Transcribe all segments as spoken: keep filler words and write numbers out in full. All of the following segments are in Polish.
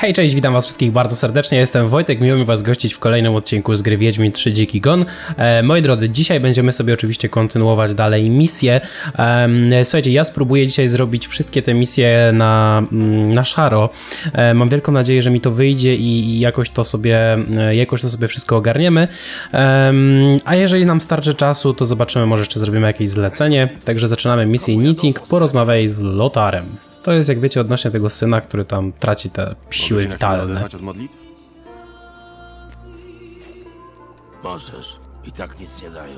Hej, cześć, witam was wszystkich bardzo serdecznie, jestem Wojtek, miło mi was gościć w kolejnym odcinku z gry Wiedźmin trzy Dziki Gon. E, moi drodzy, dzisiaj będziemy sobie oczywiście kontynuować dalej misje. E, słuchajcie, ja spróbuję dzisiaj zrobić wszystkie te misje na, na szaro. E, mam wielką nadzieję, że mi to wyjdzie i, i jakoś to sobie jakoś to sobie wszystko ogarniemy. E, a jeżeli nam starczy czasu, to zobaczymy, może jeszcze zrobimy jakieś zlecenie. Także zaczynamy misję Knitting, porozmawiaj z Lotarem. To jest, jak wiecie, odnośnie tego syna, który tam traci te siły witalne. Od modlitw? Możesz. I tak nic nie dają.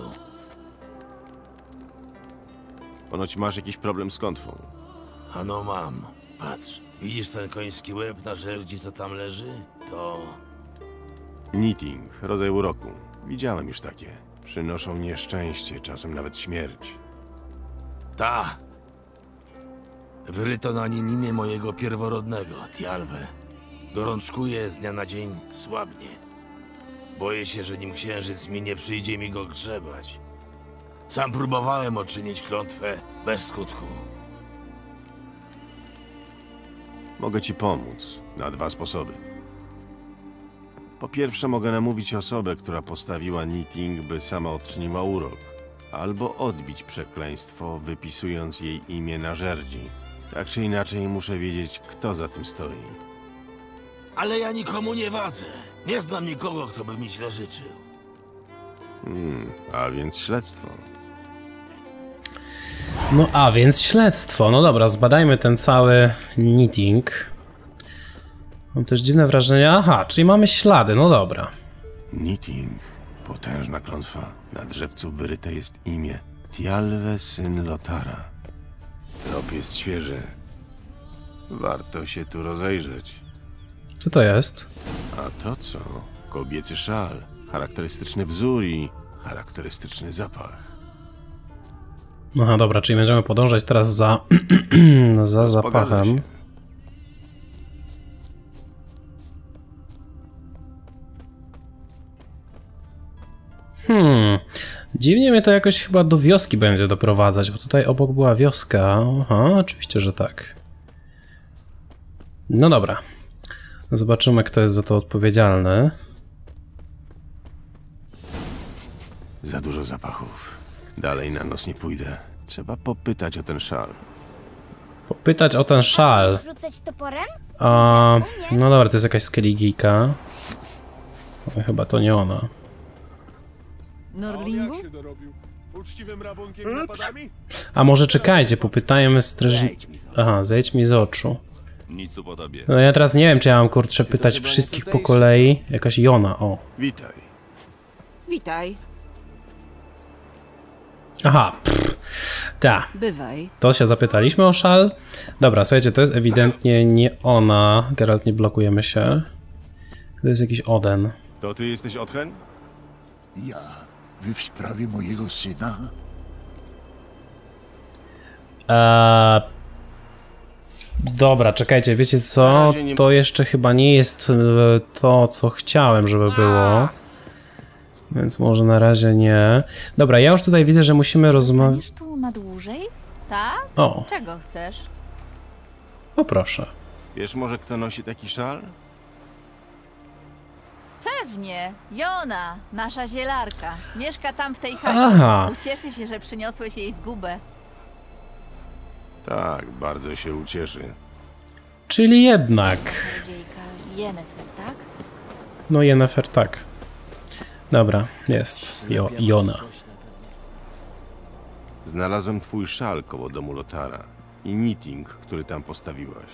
Ponoć masz jakiś problem z klątwą. Ano mam. Patrz. Widzisz ten koński łeb na żerdzi, co tam leży? To... Knitting, rodzaj uroku. Widziałem już takie. Przynoszą nieszczęście, czasem nawet śmierć. Ta! Wyryto na nim imię mojego pierworodnego, Tialwe. Gorączkuje, z dnia na dzień słabnie. Boję się, że nim księżyc minie, przyjdzie mi go grzebać. Sam próbowałem odczynić klątwę bez skutku. Mogę ci pomóc na dwa sposoby. Po pierwsze, mogę namówić osobę, która postawiła Knitting, by sama odczyniła urok. Albo odbić przekleństwo, wypisując jej imię na żerdzi. Tak czy inaczej muszę wiedzieć, kto za tym stoi. Ale ja nikomu nie wadzę. Nie znam nikogo, kto by mi źle życzył. Hmm, a więc śledztwo. No a więc śledztwo. No dobra, zbadajmy ten cały Knitting. Mam też dziwne wrażenie. Aha, czyli mamy ślady, no dobra. Knitting, potężna klątwa. Na drzewcu wyryte jest imię Tialwe, syn Lotara. Trop jest świeży. Warto się tu rozejrzeć. Co to jest? A to co? Kobiecy szal. Charakterystyczny wzór i charakterystyczny zapach. Aha, dobra, czyli będziemy podążać teraz za, za zapachem. Hmm, dziwnie mnie to jakoś chyba do wioski będzie doprowadzać, bo tutaj obok była wioska. Aha, oczywiście, że tak. No dobra. Zobaczymy, kto jest za to odpowiedzialny. Za dużo zapachów. Dalej na nos nie pójdę. Trzeba popytać o ten szal. Popytać o ten szal. Rzucać toporem? A, no dobra, to jest jakaś skeligijka. Ale chyba to nie ona. Nordlingu? A może czekajcie, popytajmy strażnika. Aha, zejdź mi z oczu. Nic tu po tobie. No ja teraz nie wiem, czy ja mam, kurczę, pytać wszystkich po kolei. Jakaś Jona, o. Witaj. Witaj. Aha, pff, ta. Bywaj. To się zapytaliśmy o szal. Dobra, słuchajcie, to jest ewidentnie nie ona. Geralt, nie blokujemy się. To jest jakiś Oden. To ty jesteś Otchen? Ja? Wy w sprawie mojego syna? Eee... Dobra, czekajcie, wiecie co? To jeszcze chyba nie jest to, co chciałem, żeby było. Więc może na razie nie. Dobra, ja już tutaj widzę, że musimy rozmawiać. Zostaniesz tu na dłużej? Tak? O, Czego chcesz? o proszę. Wiesz może, kto nosi taki szal? Pewnie. Jona, nasza zielarka. Mieszka tam w tej chacie. Aha. Ucieszy się, że przyniosłeś jej zgubę. Tak, bardzo się ucieszy. Czyli jednak. Dziejka Yennefer, tak? No Yennefer, tak. Dobra, jest. Jo, Jona. Znalazłem twój szal koło domu Lotara i Knitting, który tam postawiłaś.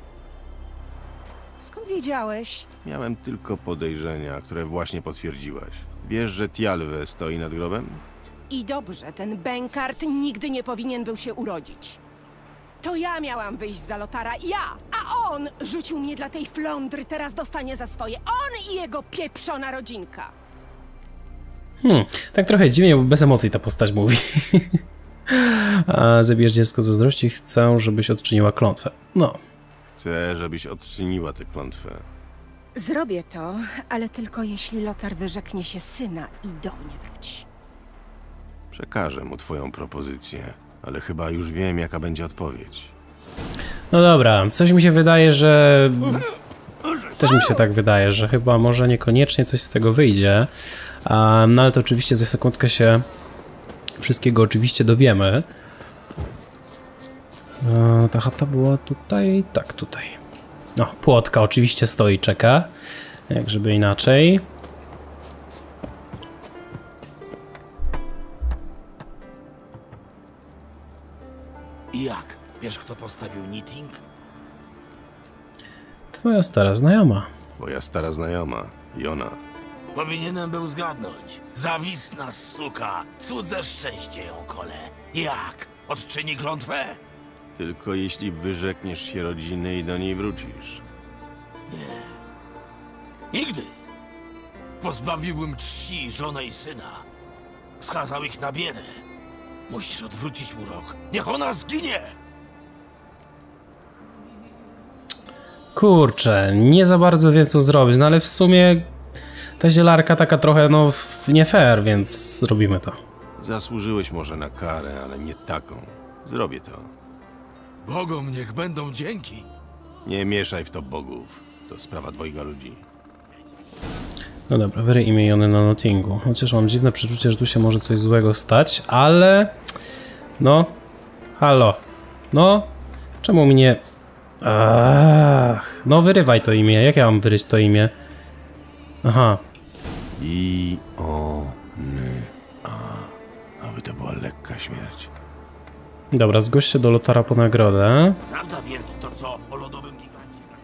Skąd wiedziałeś? Miałem tylko podejrzenia, które właśnie potwierdziłaś. Wiesz, że Tialwe stoi nad grobem? I dobrze, ten Benkart nigdy nie powinien był się urodzić. To ja miałam wyjść za Lotara, ja! A on rzucił mnie dla tej flądry, teraz dostanie za swoje. On i jego pieprzona rodzinka. Hmm, tak trochę dziwnie, bo bez emocji ta postać mówi. A zabierz dziecko ze zazdrości, chcę, żebyś odczyniła klątwę. No. Chcę, żebyś odczyniła tę klątwę. Zrobię to, ale tylko jeśli Lotar wyrzeknie się syna i do mnie wróci. Przekażę mu twoją propozycję, ale chyba już wiem, jaka będzie odpowiedź. No dobra, coś mi się wydaje, że też mi się tak wydaje, że chyba może niekoniecznie coś z tego wyjdzie. Um, no ale to oczywiście za sekundkę się wszystkiego oczywiście dowiemy. E, ta chata była tutaj, tak tutaj. No, płotka oczywiście stoi, czeka. Jak żeby inaczej. I jak? Wiesz, kto postawił knitting? Twoja stara znajoma. Moja stara znajoma, Jona. Powinienem był zgadnąć. Zawisna suka, cudze szczęście ją kole. Jak? Odczyni klątwę? Tylko jeśli wyrzekniesz się rodziny i do niej wrócisz. Nigdy. Pozbawiłbym czci żonę i syna. Skazał ich na biedę. Musisz odwrócić urok. Niech ona zginie! Kurczę, nie za bardzo wiem co zrobić, no ale w sumie ta zielarka taka trochę no nie fair, więc zrobimy to. Zasłużyłeś może na karę, ale nie taką. Zrobię to. Bogom niech będą dzięki. Nie mieszaj w to bogów. To sprawa dwojga ludzi. No dobra, wyryj imię Jony na Nottingu. Chociaż mam dziwne przeczucie, że tu się może coś złego stać, ale... No... Halo. No... Czemu mi nie... Ach, no wyrywaj to imię. Jak ja mam wyryć to imię? Aha. I o ny a. Aby to była lekka śmierć. Dobra, zgłoś się do Lotara po nagrodę. Prawda więc to, co o lodowym gigancie?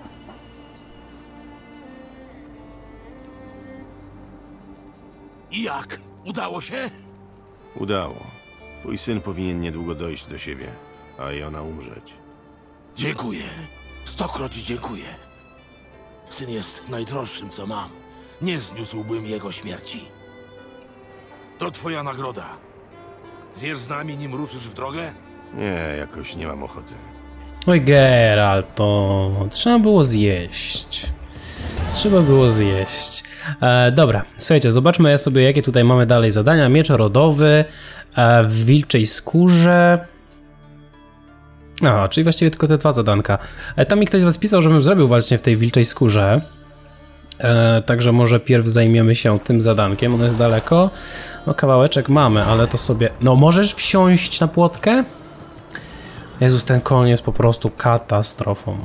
I jak? Udało się? Udało. Twój syn powinien niedługo dojść do siebie, a Jona umrzeć. Dziękuję. Stokroć dziękuję. Syn jest najdroższym, co mam. Nie zniósłbym jego śmierci. To twoja nagroda. Zjesz z nami, nim ruszysz w drogę? Nie, jakoś nie mam ochoty. Oj Geralt, to trzeba było zjeść. Trzeba było zjeść. E, dobra, słuchajcie, zobaczmy sobie jakie tutaj mamy dalej zadania. Miecz rodowy e, w wilczej skórze. Aha, czyli właściwie tylko te dwa zadanka. E, tam mi ktoś z was pisał, żebym zrobił właśnie w tej wilczej skórze. E, także może pierw zajmiemy się tym zadankiem. Ono jest daleko. No kawałeczek mamy, ale to sobie... No możesz wsiąść na płotkę? Jezus, ten koń jest po prostu katastrofą.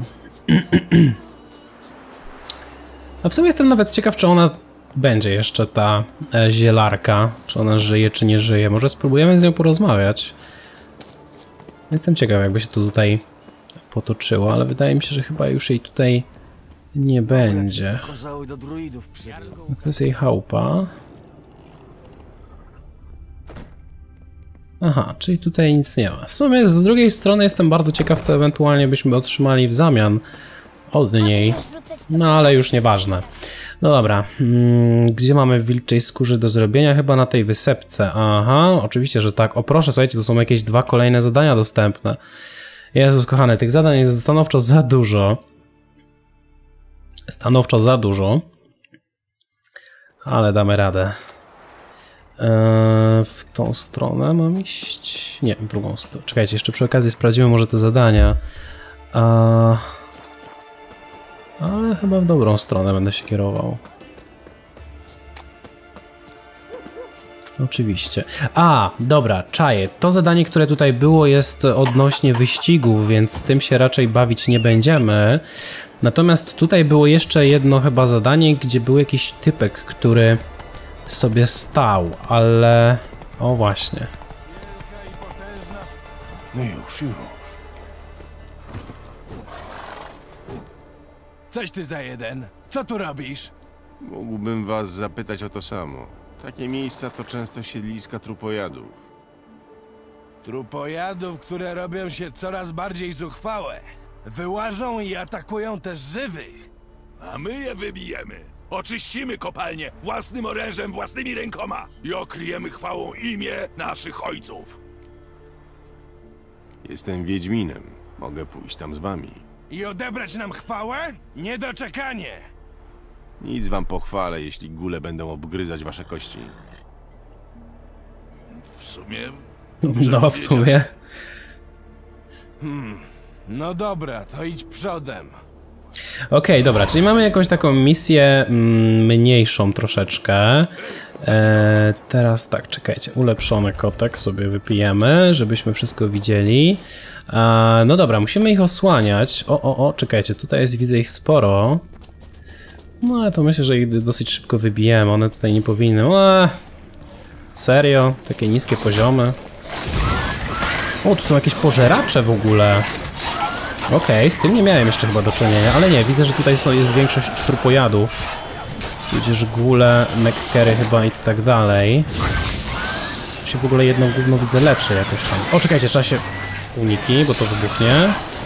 A w sumie jestem nawet ciekaw, czy ona będzie jeszcze ta e, zielarka. Czy ona żyje, czy nie żyje. Może spróbujemy z nią porozmawiać. Jestem ciekaw, jakby się to tutaj potoczyło, ale wydaje mi się, że chyba już jej tutaj nie będzie. To jest jej chałupa. Aha, czyli tutaj nic nie ma. W sumie z drugiej strony jestem bardzo ciekaw, co ewentualnie byśmy otrzymali w zamian od niej. No ale już nieważne. No dobra, hmm, gdzie mamy w wilczej skórze do zrobienia? Chyba na tej wysepce. Aha, oczywiście, że tak. O proszę, słuchajcie, to są jakieś dwa kolejne zadania dostępne. Jezus kochany, tych zadań jest stanowczo za dużo. Stanowczo za dużo. Ale damy radę. Eee, w tą stronę mam iść? Nie, w drugą stronę. Czekajcie, jeszcze przy okazji sprawdzimy może te zadania. Eee, ale chyba w dobrą stronę będę się kierował. Oczywiście. A, dobra, czaję. To zadanie, które tutaj było, jest odnośnie wyścigów, więc z tym się raczej bawić nie będziemy. Natomiast tutaj było jeszcze jedno chyba zadanie, gdzie był jakiś typek, który sobie stał, ale... O właśnie. No już, już. Coś ty za jeden? Co tu robisz? Mógłbym was zapytać o to samo. Takie miejsca to często siedliska trupojadów. Trupojadów, które robią się coraz bardziej zuchwałe. Wyłażą i atakują też żywych. A my je wybijemy. Oczyścimy kopalnię własnym orężem, własnymi rękoma i okryjemy chwałą imię naszych ojców. Jestem Wiedźminem. Mogę pójść tam z wami. I odebrać nam chwałę? Niedoczekanie! Nic wam pochwalę, jeśli góle będą obgryzać wasze kości. W sumie... No, w sumie. Hmm. No dobra, to idź przodem. Okej, dobra, czyli mamy jakąś taką misję mm, mniejszą troszeczkę. E, teraz tak, czekajcie, ulepszony kotek sobie wypijemy, żebyśmy wszystko widzieli. E, no dobra, musimy ich osłaniać. O, o, o, czekajcie, tutaj jest, widzę ich sporo. No ale to myślę, że ich dosyć szybko wybijemy, one tutaj nie powinny. Eee, serio? Takie niskie poziomy. O, tu są jakieś pożeracze w ogóle. Okej, okay, z tym nie miałem jeszcze chyba do czynienia, ale nie, widzę, że tutaj są, jest większość trupojadów. Tudzież góle, mekkery chyba i tak dalej. Tu się w ogóle jedno gówno widzę leczy jakoś tam. O, czekajcie, trzeba się... Uniki, bo to wybuchnie.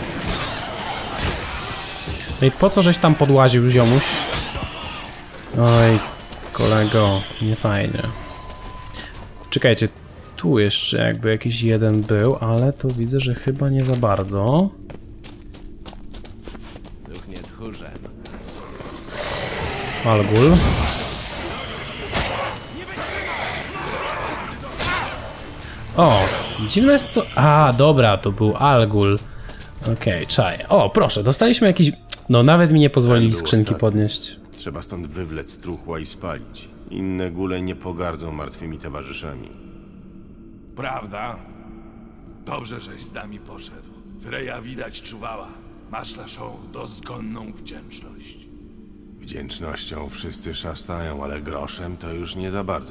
No i po co żeś tam podłaził, ziomuś? Oj, kolego, nie fajnie. Czekajcie, tu jeszcze jakby jakiś jeden był, ale to widzę, że chyba nie za bardzo. Duchnie tchórzem. Algul. O, dziwne jest to... A, dobra, to był Algul. Okej, okay, czaj. O, proszę, dostaliśmy jakiś... No, nawet mi nie pozwolili skrzynki podnieść. Trzeba stąd wywlec truchła i spalić. Inne góle nie pogardzą martwymi towarzyszami. Prawda? Dobrze, żeś z nami poszedł. Freja widać czuwała. Masz naszą dozgonną wdzięczność. Wdzięcznością wszyscy szastają, ale groszem to już nie za bardzo.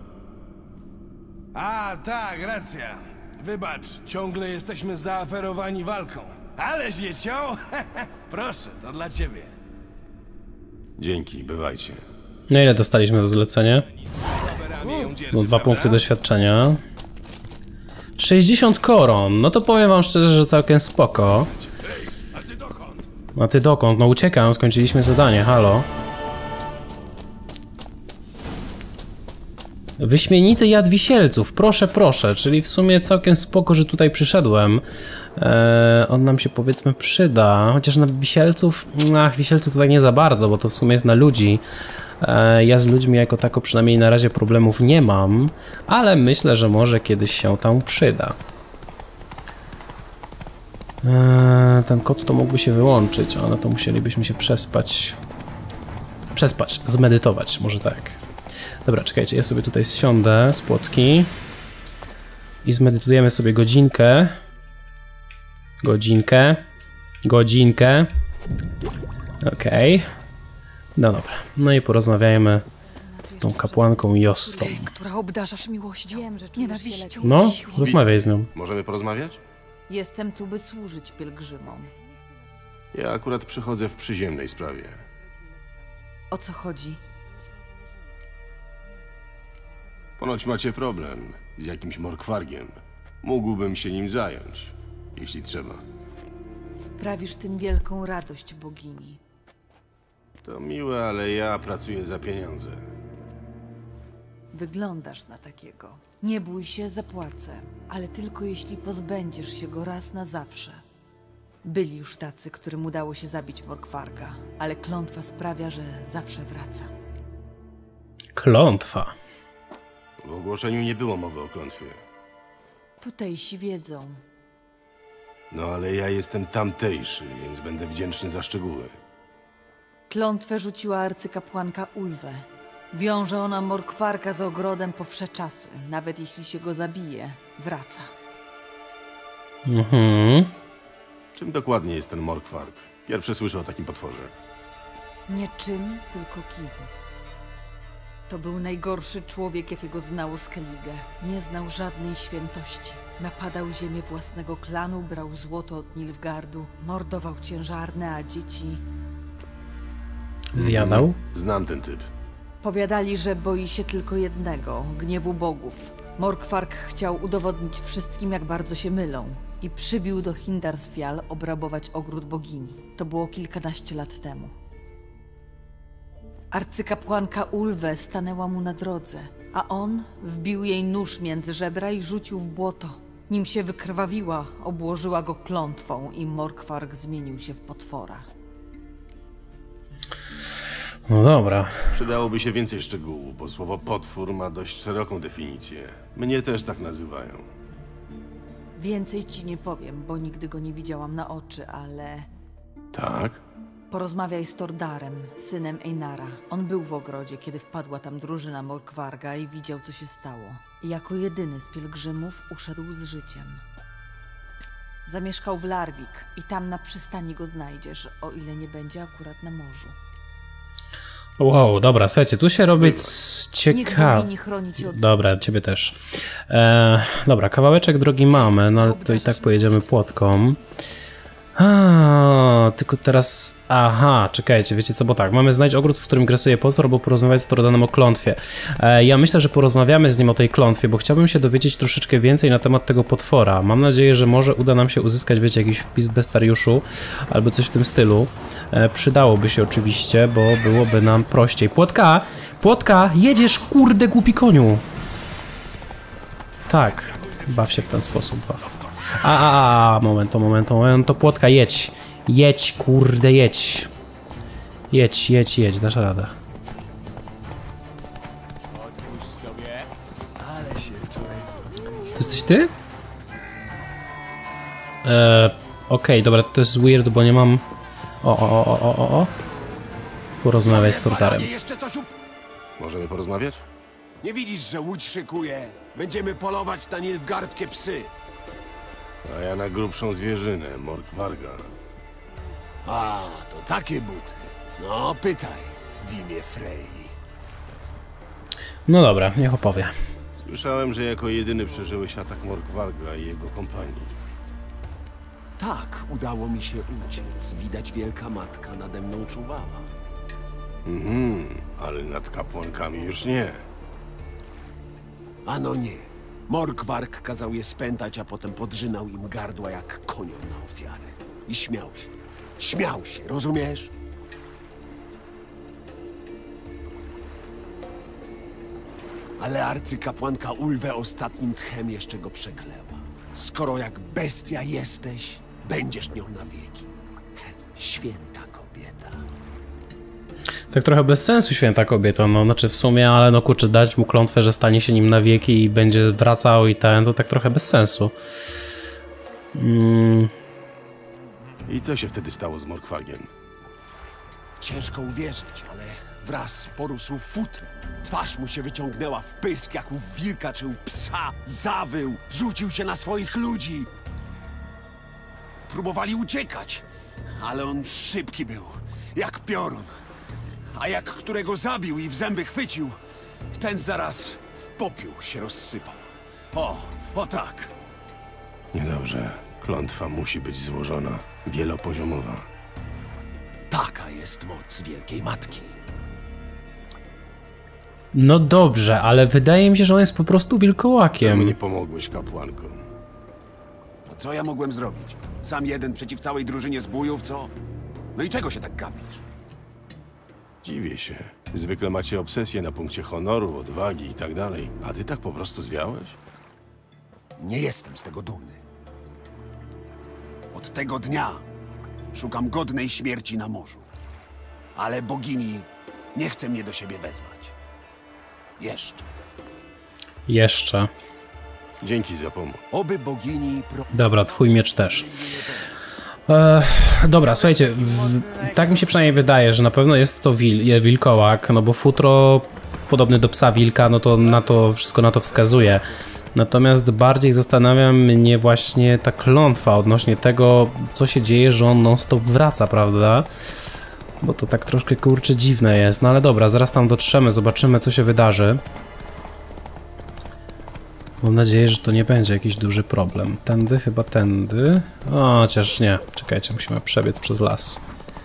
A, tak, racja. Wybacz, ciągle jesteśmy zaaferowani walką. Aleś je ciął? Proszę, to dla ciebie. Dzięki, bywajcie. No ile dostaliśmy za zlecenie? No dwa punkty doświadczenia. sześćdziesiąt koron, no to powiem wam szczerze, że całkiem spoko. A ty dokąd? No uciekam, skończyliśmy zadanie, halo. Wyśmienity jad wisielców, proszę, proszę, czyli w sumie całkiem spoko, że tutaj przyszedłem. Eee, on nam się powiedzmy przyda, chociaż na wisielców, ach, wisielców to tak nie za bardzo, bo to w sumie jest na ludzi. Eee, ja z ludźmi jako tako przynajmniej na razie problemów nie mam, ale myślę, że może kiedyś się tam przyda. Eee, ten kot to mógłby się wyłączyć, ale to musielibyśmy się przespać. Przespać, zmedytować, może tak. Dobra, czekajcie, ja sobie tutaj zsiądę z płotki i zmedytujemy sobie godzinkę. Godzinkę. Godzinkę. Okej. Okay. No dobra, no i porozmawiajmy z tą kapłanką Jostą. Która obdarzasz miłością, Wiem, że nienawiścią. No, rozmawiaj z nią. Możemy porozmawiać? Jestem tu, by służyć pielgrzymom. Ja akurat przychodzę w przyziemnej sprawie. O co chodzi? Ponoć macie problem z jakimś morkwargiem. Mógłbym się nim zająć, jeśli trzeba. Sprawisz tym wielką radość bogini. To miłe, ale ja pracuję za pieniądze. Wyglądasz na takiego. Nie bój się, zapłacę. Ale tylko jeśli pozbędziesz się go raz na zawsze. Byli już tacy, którym udało się zabić morkwarga, ale klątwa sprawia, że zawsze wraca. Klątwa. W ogłoszeniu nie było mowy o klątwie. Tutejsi wiedzą. No ale ja jestem tamtejszy, więc będę wdzięczny za szczegóły. Klątwę rzuciła arcykapłanka Ulwe. Wiąże ona morkwarka z ogrodem po wsze czasy. Nawet jeśli się go zabije, wraca. Mhm. Czym dokładnie jest ten morkwarg? Pierwsze słyszę o takim potworze. Nie czym, tylko kim. To był najgorszy człowiek, jakiego znało Skellige. Nie znał żadnej świętości. Napadał ziemię własnego klanu, brał złoto od Nilfgaardu, mordował ciężarne, a dzieci... Zjadał? Znam ten typ. Powiadali, że boi się tylko jednego, gniewu bogów. Morkvarg chciał udowodnić wszystkim, jak bardzo się mylą. I przybił do Hindarsfjall obrabować ogród bogini. To było kilkanaście lat temu. Arcykapłanka Ulwe stanęła mu na drodze, a on wbił jej nóż między żebra i rzucił w błoto. Nim się wykrwawiła, obłożyła go klątwą i morkvarg zmienił się w potwora. No dobra. Przydałoby się więcej szczegółów, bo słowo potwór ma dość szeroką definicję. Mnie też tak nazywają. Więcej ci nie powiem, bo nigdy go nie widziałam na oczy, ale... Tak? Porozmawiaj z Tordarem, synem Einara. On był w ogrodzie, kiedy wpadła tam drużyna Morkwarga i widział, co się stało. I jako jedyny z pielgrzymów uszedł z życiem. Zamieszkał w Larvik i tam na przystani go znajdziesz, o ile nie będzie akurat na morzu. Wow, dobra, słuchajcie, tu się robi Niech ciekawe. bogini chroni cię od Dobra, ciebie też. E, dobra, kawałeczek drogi mamy, no ale to i tak pojedziemy płotką. A, tylko teraz... Aha, czekajcie, wiecie co, bo tak, mamy znaleźć ogród, w którym grasuje potwór, albo porozmawiać z Tordanem o klątwie. E, ja myślę, że porozmawiamy z nim o tej klątwie, bo chciałbym się dowiedzieć troszeczkę więcej na temat tego potwora. Mam nadzieję, że może uda nam się uzyskać, wiecie, jakiś wpis w bestiariuszu, albo coś w tym stylu. E, przydałoby się oczywiście, bo byłoby nam prościej. Płotka! Płotka! Jedziesz, kurde, głupi koniu! Tak, baw się w ten sposób, baw. A, a, a, moment, moment, moment, to Płotka, jedź. Jedź, kurde, jedź. Jedź, jedź, jedź, dasz radę. To jesteś ty? Eee, okej, okay, dobra, to jest weird, bo nie mam... O, o, o, o, o, o. Porozmawiaj z Tordarem. Możemy porozmawiać? Nie widzisz, że łódź szykuje? Będziemy polować na nilfgaardzkie psy. A ja na grubszą zwierzynę, Morkwarga. A, to takie buty. No, pytaj w imię Frey. No dobra, niech opowie. Słyszałem, że jako jedyny przeżyłeś atak Morkwarga i jego kompanii. Tak, udało mi się uciec. Widać wielka matka nade mną czuwała. Mhm, ale nad kapłankami już nie. Ano nie. Morkwarg kazał je spętać, a potem podrzynał im gardła jak koniom na ofiarę. I śmiał się. Śmiał się, rozumiesz? Ale arcykapłanka Ulwe ostatnim tchem jeszcze go przekleła. Skoro jak bestia jesteś, będziesz nią na wieki. Święta kobieta. Tak trochę bez sensu, święta kobieta, no znaczy w sumie, ale no kurczę, dać mu klątwę, że stanie się nim na wieki i będzie wracał i ten, to tak trochę bez sensu. Mm. I co się wtedy stało z Morkwargiem? Ciężko uwierzyć, ale wraz porósł futrem. Twarz mu się wyciągnęła w pysk, jak u wilka czy u psa. Zawył, rzucił się na swoich ludzi. Próbowali uciekać, ale on szybki był, jak piorun. A jak którego zabił i w zęby chwycił, ten zaraz w popiół się rozsypał. O, o tak. Niedobrze. Klątwa musi być złożona, wielopoziomowa. Taka jest moc Wielkiej Matki. No dobrze, ale wydaje mi się, że on jest po prostu wilkołakiem. Czemu nie pomogłeś kapłankom? A co ja mogłem zrobić? Sam jeden przeciw całej drużynie zbójów, co? No i czego się tak gapisz? Dziwię się. Zwykle macie obsesję na punkcie honoru, odwagi i tak dalej. A ty tak po prostu zwiałeś? Nie jestem z tego dumny. Od tego dnia szukam godnej śmierci na morzu. Ale bogini nie chce mnie do siebie wezwać. Jeszcze. Jeszcze. Dzięki za pomoc. Oby bogini... Pro... Dobra, twój miecz też. E, dobra, słuchajcie, w, tak mi się przynajmniej wydaje, że na pewno jest to wil, wilkołak, no bo futro podobny do psa wilka, no to na to wszystko na to wskazuje. Natomiast bardziej zastanawia mnie właśnie ta klątwa odnośnie tego, co się dzieje, że on non-stop wraca, prawda? Bo to tak troszkę kurczę dziwne jest, no ale dobra, zaraz tam dotrzemy, zobaczymy, co się wydarzy. Mam nadzieję, że to nie będzie jakiś duży problem. Tędy, chyba tędy. O, chociaż nie. Czekajcie, musimy przebiec przez las.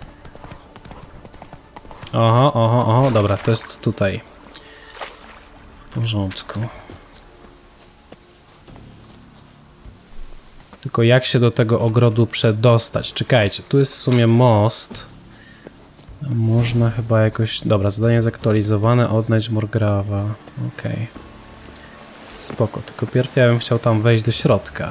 Oho, oho, oho, dobra, to jest tutaj. W porządku. Tylko jak się do tego ogrodu przedostać? Czekajcie, tu jest w sumie most. Można chyba jakoś... Dobra, zadanie zaktualizowane, odnajdź Morgrawa. Okej. Okay. Spoko, tylko pierw ja bym chciał tam wejść do środka.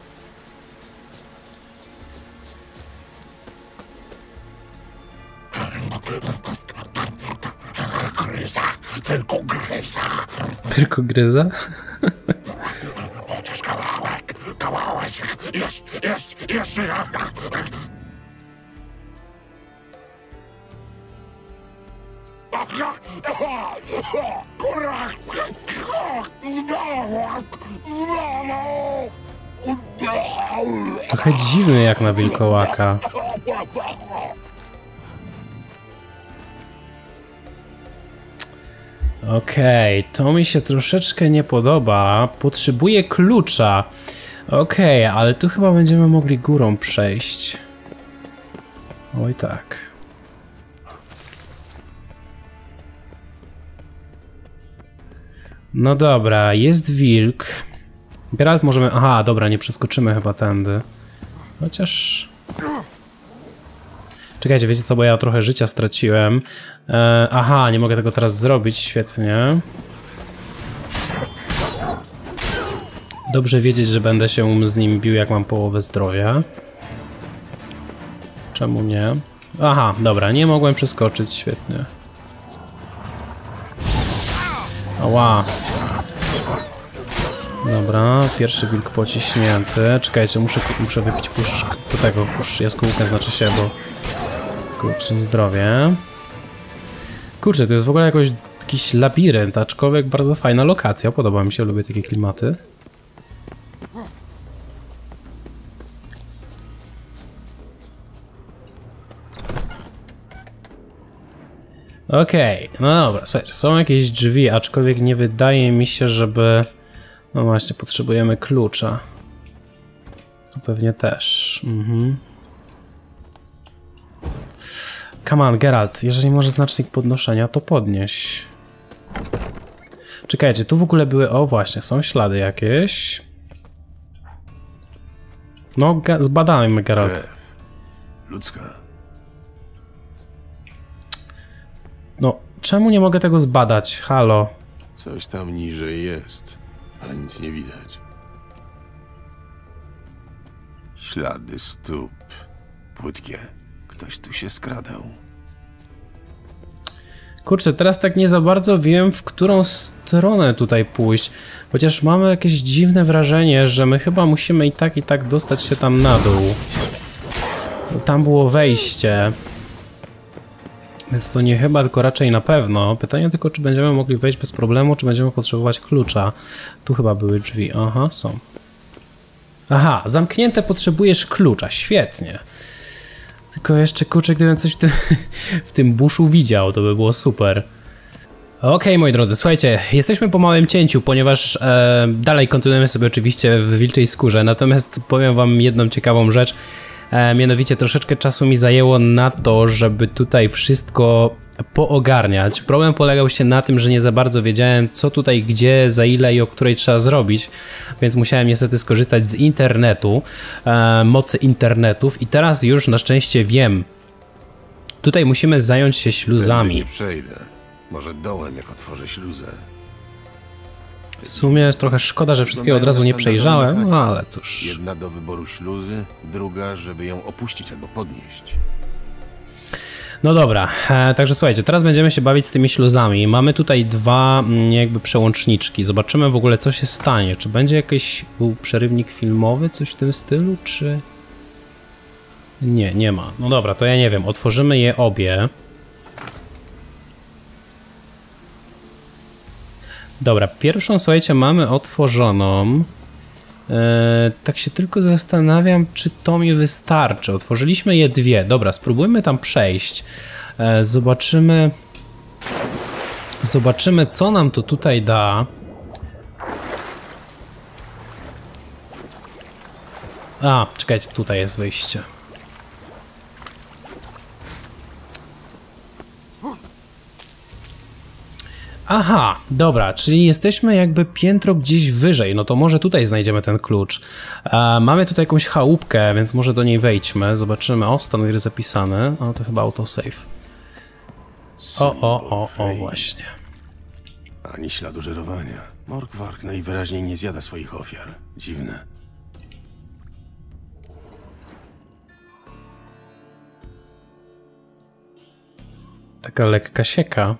Gryza, tylko gryza. Tylko gryza? Chociaż kawałek, kawałek, jest, jest, jeszcze raz. Trochę dziwny jak na wilkołaka. Okej, okay, to mi się troszeczkę nie podoba. Potrzebuję klucza. Okej, okay, ale tu chyba będziemy mogli górą przejść. Oj tak. No dobra, jest wilk. Geralt możemy... Aha, dobra, nie przeskoczymy chyba tędy. Chociaż... Czekajcie, wiecie co, bo ja trochę życia straciłem. E, aha, nie mogę tego teraz zrobić, świetnie. Dobrze wiedzieć, że będę się z nim bił, jak mam połowę zdrowia. Czemu nie? Aha, dobra, nie mogłem przeskoczyć, świetnie. Ała. Dobra, pierwszy wilk pociśnięty. Czekajcie, muszę, muszę wypić puszcz do tego, puszcz jaskółkę znaczy się, bo... Kurczę, zdrowie. Kurczę, to jest w ogóle jakoś jakiś labirynt, aczkolwiek bardzo fajna lokacja. Podoba mi się, lubię takie klimaty. Okej, okay, no dobra, słuchajcie, są jakieś drzwi, aczkolwiek nie wydaje mi się, żeby... No właśnie, potrzebujemy klucza. Tu pewnie też. Mhm. Come on, Geralt, jeżeli może znacznik podnoszenia, to podnieś. Czekajcie, tu w ogóle były... O właśnie, są ślady jakieś. No, zbadajmy, Geralt. Krew. Ludzka. No, czemu nie mogę tego zbadać? Halo. Coś tam niżej jest, ale nic nie widać. Ślady stóp. Płytkie. Ktoś tu się skradał. Kurczę, teraz tak nie za bardzo wiem, w którą stronę tutaj pójść. Chociaż mamy jakieś dziwne wrażenie, że my chyba musimy i tak, i tak dostać się tam na dół. Tam było wejście. Więc to nie chyba, tylko raczej na pewno. Pytanie tylko, czy będziemy mogli wejść bez problemu, czy będziemy potrzebować klucza. Tu chyba były drzwi. Aha, są. Aha, zamknięte, potrzebujesz klucza. Świetnie. Tylko jeszcze, kurczę, gdybym coś w tym, w tym buszu widział, to by było super. Okej, okay, moi drodzy, słuchajcie, jesteśmy po małym cięciu, ponieważ e, dalej kontynuujemy sobie oczywiście w Wilczej Skórze, natomiast powiem wam jedną ciekawą rzecz. E, mianowicie troszeczkę czasu mi zajęło na to, żeby tutaj wszystko poogarniać. Problem polegał się na tym, że nie za bardzo wiedziałem, co tutaj, gdzie, za ile i o której trzeba zrobić, więc musiałem niestety skorzystać z internetu, e, mocy internetów i teraz już na szczęście wiem. Tutaj musimy zająć się śluzami. Tędy nie przejdę. Może dołem, jak otworzę śluzę. W sumie trochę szkoda, że wszystkiego od razu nie przejrzałem, no ale cóż. Jedna do wyboru śluzy, druga, żeby ją opuścić albo podnieść. No dobra, e, także słuchajcie, teraz będziemy się bawić z tymi śluzami. Mamy tutaj dwa m, jakby przełączniczki. Zobaczymy w ogóle, co się stanie. Czy będzie jakiś był przerywnik filmowy, coś w tym stylu, czy... Nie, nie ma. No dobra, to ja nie wiem. Otworzymy je obie. Dobra, pierwszą, słuchajcie, mamy otworzoną. Eee, tak się tylko zastanawiam, czy to mi wystarczy. Otworzyliśmy je dwie. Dobra, spróbujmy tam przejść. Eee, zobaczymy... Zobaczymy, co nam to tutaj da. A, czekajcie, tutaj jest wyjście. Aha, dobra, czyli jesteśmy jakby piętro gdzieś wyżej, no to może tutaj znajdziemy ten klucz. E, mamy tutaj jakąś chałupkę, więc może do niej wejdźmy, zobaczymy. O, stan gry zapisany, o to chyba autosave. O, o, o, o, właśnie. Ani śladu żerowania. Morkwark najwyraźniej nie zjada swoich ofiar. Dziwne. Taka lekka sieka.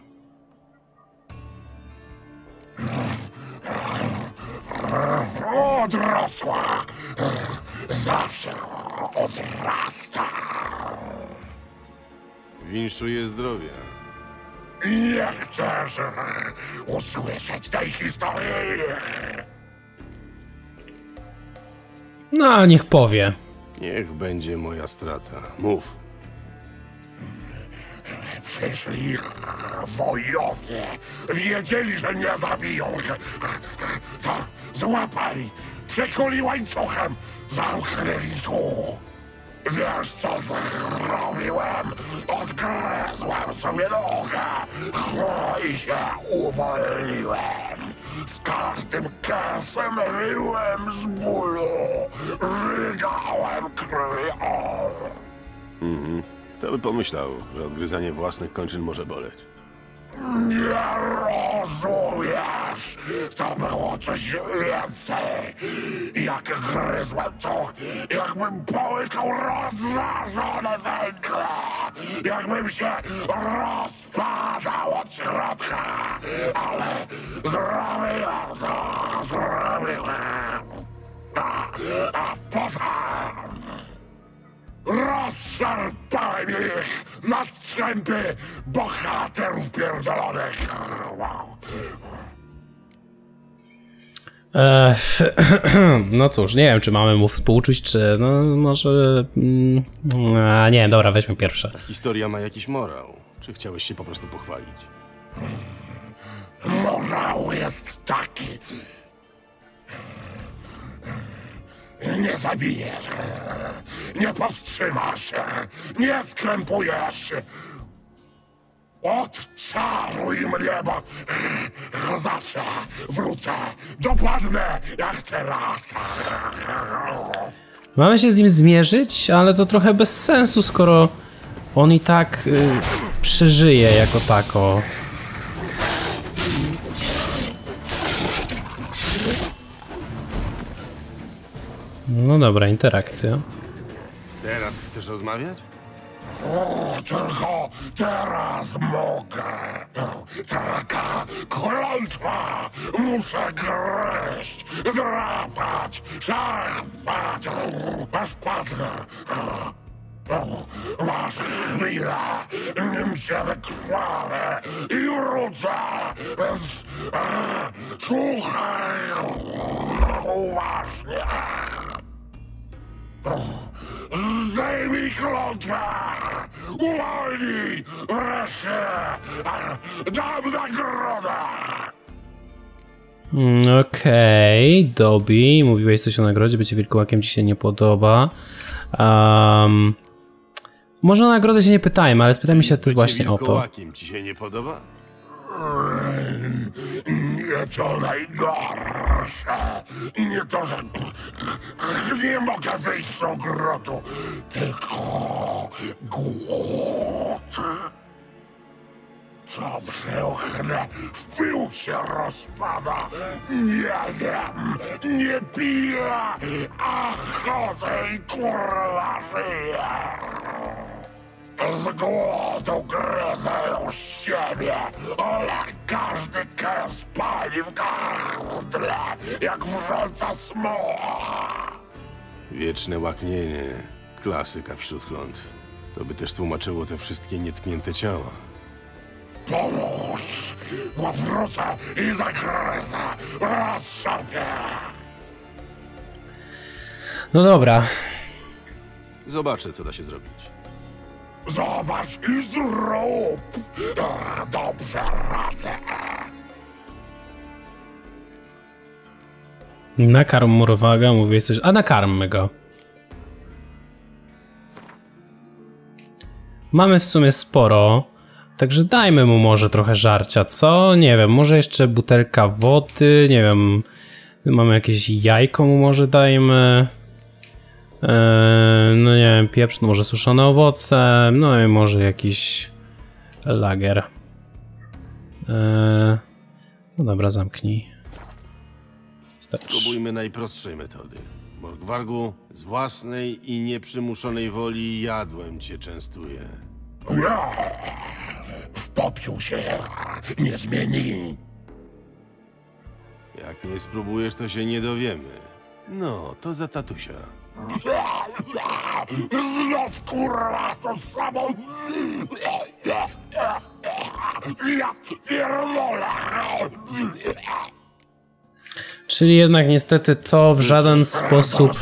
Odrosła. Zawsze odrasta. Winszuję zdrowia. Nie chcesz usłyszeć tej historii? No, niech powie. Niech będzie moja strata. Mów. Przyszli wojowie. Wiedzieli, że mnie zabiją. To złapali, przekuli łańcuchem, zamknęli tu. Wiesz, co zrobiłem? Odgryzłem sobie nogę i się uwolniłem. Z każdym kasem wyłem z bólu. Rygałem krwią. Mhm. Kto by pomyślał, że odgryzanie własnych kończyn może boleć? Nie rozumiesz! To było coś więcej! Jak gryzłem to, jakbym połykał rozżarzone węgle! Jakbym się rozpadał od środka! Ale zrobiłem to! Zrobiłem! A, a potem... rozszarpałem ich na strzępy bohaterów pierdolonych. Eee, no cóż, nie wiem, czy mamy mu współczuć, czy no może... Mm, a nie, dobra, weźmy pierwsze. Historia ma jakiś morał. Czy chciałeś się po prostu pochwalić? Morał jest taki. Nie zabijesz, nie powstrzymasz, nie skrępujesz. Odczaruj mnie, bo zawsze wrócę, dopadnę jak teraz. Mamy się z nim zmierzyć, ale to trochę bez sensu, skoro on i tak y, przeżyje jako tako. No dobra, interakcja. Teraz chcesz rozmawiać? O, tylko teraz mogę. Taka klątwa. Muszę gryźć, drapać, szarpać, aż padnę. Masz chwilę, nim się wykrwawię i wrócę, więc e, słuchaj uważnie. Zdejmij klątwę! Uwolnij! Wreszcie! Dam nagrodę! Mm, Okej, okay. Dobby, mówiłeś coś o nagrodzie, bycie wilkołakiem ci się nie podoba. Um, może o nagrodę się nie pytajmy, ale spytajmy się ty właśnie o to. Wilkołakiem ci się nie podoba? Nie to najgorsze. Nie to, że nie mogę wyjść z ogrodu, tylko głód. Co przeochnę, w pył się rozpada. Nie jem, nie piję, a chodzę i kurwa żyję. Z głodu gryzę już siebie, ale każdy kęs pali w gardle, jak wrząca smoła. Wieczne łaknienie. Klasyka wśród klątw. To by też tłumaczyło te wszystkie nietknięte ciała. Pomóż, bo wrócę i zagryzę, rozszarpię. No dobra. Zobaczę, co da się zrobić. Zobacz i zrób. Dobrze radzę. Nakarm murowaga, mówię coś. A nakarmmy go. Mamy w sumie sporo. Także dajmy mu może trochę żarcia, co? Nie wiem, może jeszcze butelka wody, nie wiem. Mamy jakieś jajko mu może dajmy. Eee, no nie wiem, pieprz, no może suszone owoce, no i może jakiś lager. Eee, no dobra, zamknij. Starczy. Spróbujmy najprostszej metody. Morgwargu, z własnej i nieprzymuszonej woli jadłem cię częstuję. W popiół się nie zmieni. Jak nie spróbujesz, to się nie dowiemy. No, to za tatusia. Znów kurwa to samo. Ja pierdolę! Czyli jednak niestety to w żaden sposób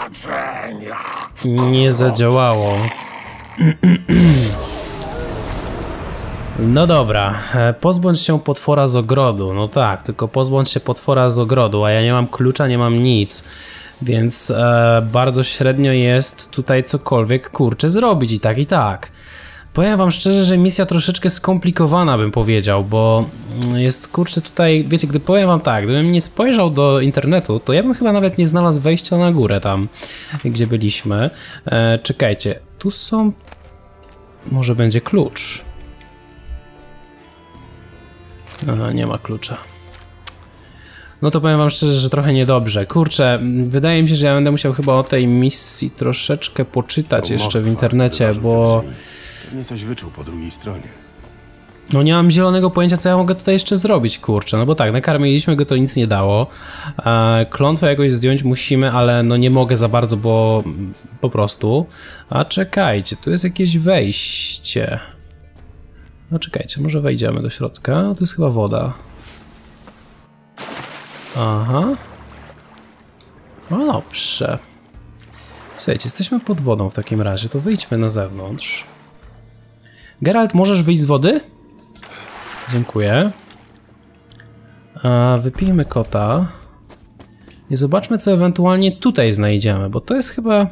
nie zadziałało. No dobra, pozbądź się potwora z ogrodu. No tak, tylko pozbądź się potwora z ogrodu, a ja nie mam klucza, nie mam nic. Więc e, bardzo średnio jest tutaj cokolwiek, kurczę, zrobić i tak, i tak. Powiem wam szczerze, że misja troszeczkę skomplikowana, bym powiedział, bo jest, kurczę, tutaj, wiecie, gdy powiem wam tak, gdybym nie spojrzał do internetu, to ja bym chyba nawet nie znalazł wejścia na górę tam, gdzie byliśmy. E, czekajcie, tu są... Może będzie klucz. Aha, nie ma klucza. No to powiem wam szczerze, że trochę niedobrze. Kurczę, wydaje mi się, że ja będę musiał chyba o tej misji troszeczkę poczytać To jeszcze w Mokwa internecie, wyważył bo... te drzwi. Pewnie coś wyczuł po drugiej stronie. No nie mam zielonego pojęcia, co ja mogę tutaj jeszcze zrobić, kurczę. No bo tak, nakarmiliśmy go, to nic nie dało. E, klątwę jakoś zdjąć musimy, ale no nie mogę za bardzo, bo po prostu. A czekajcie, tu jest jakieś wejście. No czekajcie, może wejdziemy do środka. Tu jest chyba woda. Aha. No dobrze. Słuchajcie, jesteśmy pod wodą w takim razie, to wyjdźmy na zewnątrz. Geralt, możesz wyjść z wody? Dziękuję. A wypijmy kota. I zobaczmy, co ewentualnie tutaj znajdziemy, bo to jest chyba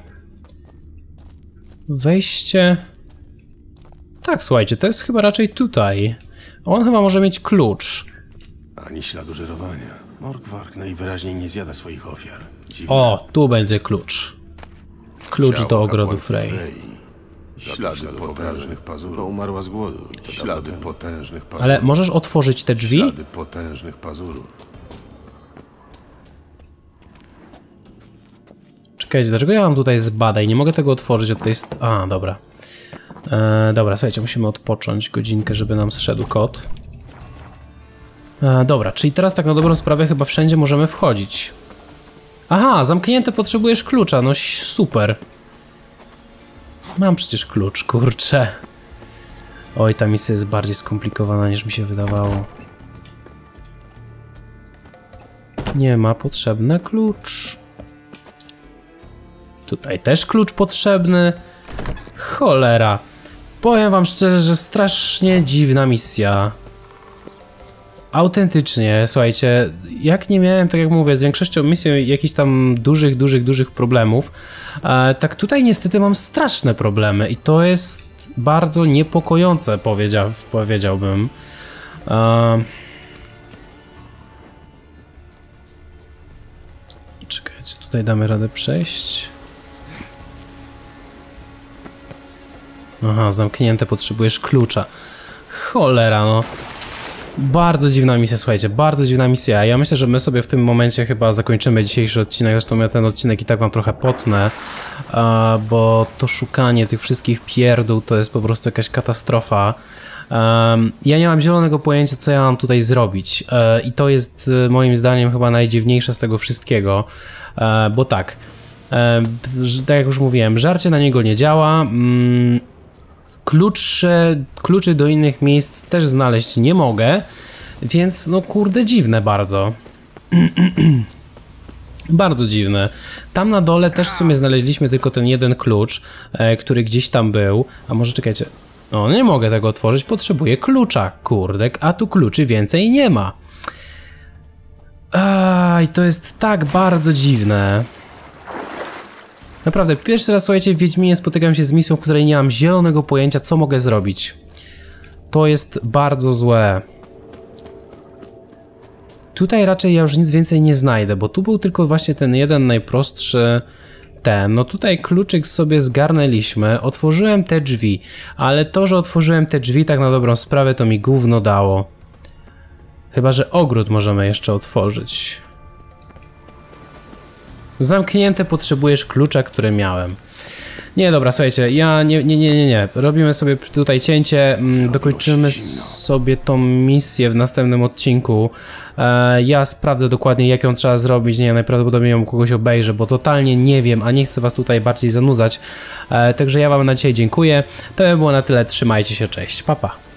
wejście... Tak, słuchajcie, to jest chyba raczej tutaj. On chyba może mieć klucz. Ani śladu żerowania. Morkwark najwyraźniej nie zjada swoich ofiar. Dziwne. O, tu będzie klucz. Klucz Ciało do ogrodu kapłanki Frey. Ślady potężnych pazurów. To umarła z głodu. Ślady potężnych pazurów. Ale możesz otworzyć te drzwi? Ślady potężnych pazurów. Czekajcie, dlaczego ja mam tutaj zbadaj? Nie mogę tego otworzyć od tej... St A, dobra. E, dobra, słuchajcie, musimy odpocząć godzinkę, żeby nam zszedł kod. E, dobra, czyli teraz tak na dobrą sprawę chyba wszędzie możemy wchodzić. Aha, zamknięte, potrzebujesz klucza, no super. Mam przecież klucz, kurczę. Oj, ta misja jest bardziej skomplikowana niż mi się wydawało. Nie ma potrzebny klucz. Tutaj też klucz potrzebny. Cholera. Powiem wam szczerze, że strasznie dziwna misja. Autentycznie, słuchajcie, jak nie miałem, tak jak mówię, z większością misji jakichś tam dużych, dużych, dużych problemów, e, tak tutaj niestety mam straszne problemy i to jest bardzo niepokojące, powiedział, powiedziałbym. E, czekajcie, tutaj damy radę przejść. Aha, zamknięte, potrzebujesz klucza. Cholera, no. Bardzo dziwna misja, słuchajcie, bardzo dziwna misja. Ja myślę, że my sobie w tym momencie chyba zakończymy dzisiejszy odcinek. Zresztą ja ten odcinek i tak mam trochę potnę, bo to szukanie tych wszystkich pierdół to jest po prostu jakaś katastrofa. Ja nie mam zielonego pojęcia, co ja mam tutaj zrobić. I to jest moim zdaniem chyba najdziwniejsze z tego wszystkiego, bo tak, tak jak już mówiłem, żarcie na niego nie działa. Klucze, kluczy do innych miejsc też znaleźć nie mogę, więc no kurde dziwne bardzo. Bardzo dziwne. Tam na dole też w sumie znaleźliśmy tylko ten jeden klucz, e, który gdzieś tam był. A może czekajcie. O, nie mogę tego otworzyć, potrzebuję klucza, kurdek, a tu kluczy więcej nie ma. Aj, to jest tak bardzo dziwne. Naprawdę, pierwszy raz, słuchajcie, w Wiedźminie spotykam się z misją, w której nie mam zielonego pojęcia, co mogę zrobić. To jest bardzo złe. Tutaj raczej ja już nic więcej nie znajdę, bo tu był tylko właśnie ten jeden najprostszy ten. No tutaj kluczyk sobie zgarnęliśmy, otworzyłem te drzwi, ale to, że otworzyłem te drzwi tak na dobrą sprawę, to mi gówno dało. Chyba że ogród możemy jeszcze otworzyć. Zamknięte, potrzebujesz klucza, który miałem. Nie, dobra, słuchajcie, ja nie, nie, nie, nie, nie. Robimy sobie tutaj cięcie, dokończymy sobie tą misję w następnym odcinku. E, ja sprawdzę dokładnie, jak ją trzeba zrobić, nie, najprawdopodobniej ją kogoś obejrzę, bo totalnie nie wiem, a nie chcę was tutaj bardziej zanudzać. E, także ja wam na dzisiaj dziękuję. To by było na tyle, trzymajcie się, cześć, pa pa.